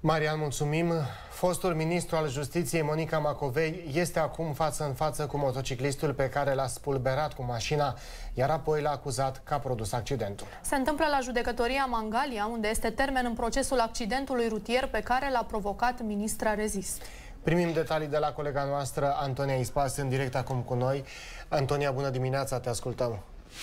Marian, mulțumim. Fostul ministru al Justiției, Monica Macovei, este acum față în față cu motociclistul pe care l-a spulberat cu mașina, iar apoi l-a acuzat că a produs accidentul. Se întâmplă la judecătoria Mangalia, unde este termen în procesul accidentului rutier pe care l-a provocat ministra Rezist. Primim detalii de la colega noastră, Antonia Ispas, în direct acum cu noi. Antonia, bună dimineața, te ascultăm.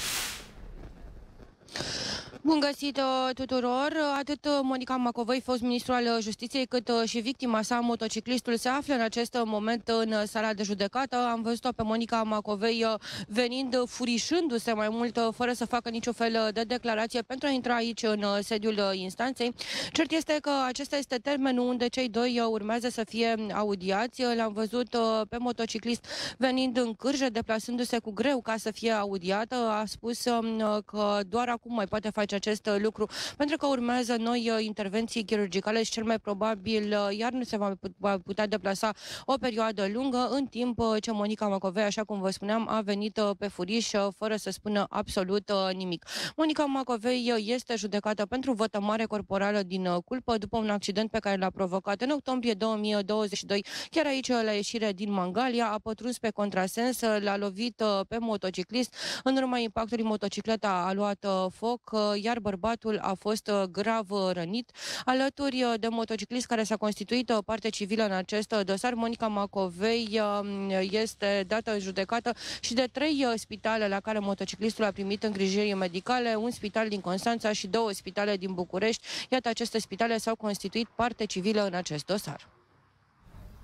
Bun găsit tuturor! Atât Monica Macovei, fost ministru al Justiției, cât și victima sa, motociclistul, se află în acest moment în sala de judecată. Am văzut-o pe Monica Macovei venind, furișându-se mai mult, fără să facă niciun fel de declarație pentru a intra aici în sediul instanței. Cert este că acesta este termenul unde cei doi urmează să fie audiați. L-am văzut pe motociclist venind în cârjă, deplasându-se cu greu ca să fie audiată. A spus că doar acum mai poate face acest lucru, pentru că urmează noi intervenții chirurgicale și cel mai probabil iar nu se va putea deplasa o perioadă lungă, în timp ce Monica Macovei, așa cum vă spuneam, a venit pe furiș fără să spună absolut nimic. Monica Macovei este judecată pentru vătămare corporală din culpă după un accident pe care l-a provocat în octombrie 2022, chiar aici la ieșire din Mangalia. A pătruns pe contrasens, l-a lovit pe motociclist. În urma impactului, motocicleta a luat foc, iar bărbatul a fost grav rănit. Alături de motociclist care s-a constituit parte civilă în acest dosar, Monica Macovei este dată în judecată și de 3 spitale la care motociclistul a primit îngrijiri medicale, un spital din Constanța și 2 spitale din București. Iată, aceste spitale s-au constituit parte civilă în acest dosar.